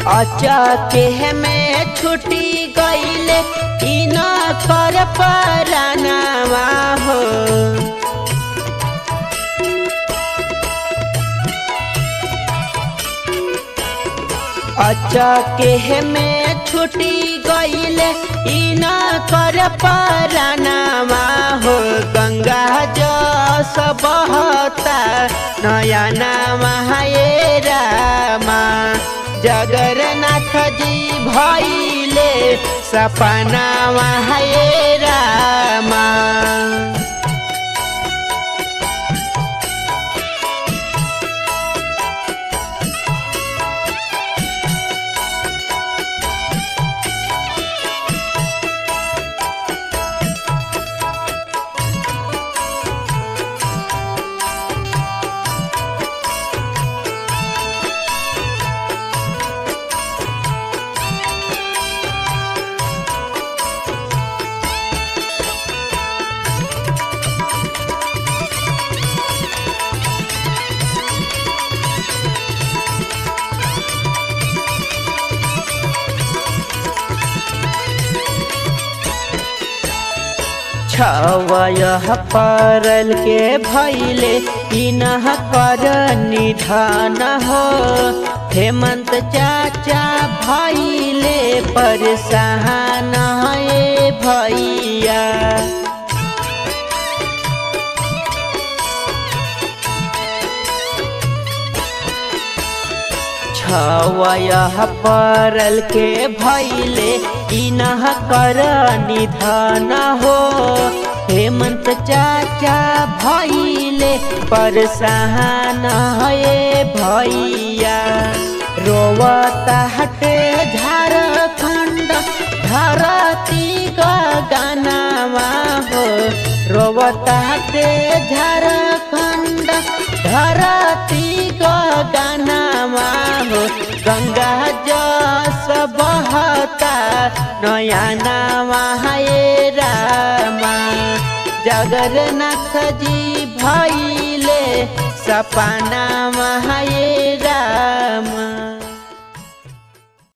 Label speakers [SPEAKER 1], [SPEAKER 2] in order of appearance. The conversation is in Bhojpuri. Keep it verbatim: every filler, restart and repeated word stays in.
[SPEAKER 1] अचके में छुटी गईले इन कर परानावा हो। अचके में छुटी गईले इन कर परानावा हो। गंगा जस बहता नया नामा हे रामा। जगन्नाथ जी भइले सपनावा हे रामा। छवय परल के भैले इनह कर निधन हो। हेमंत चाचा भैले परेशान हे भैया। छवय परल के भैले इनह कर निधन हो। हेमंत चाचा भैले परेशान हे भैया। रोवता हटे झारखंड धरती गगनवा हो। रोवता हटे झारखंड धरती गगनवा हो। गंगा जस बहता नया नामा हे रामा। जगन्नाथ जी भइले सपनावा हे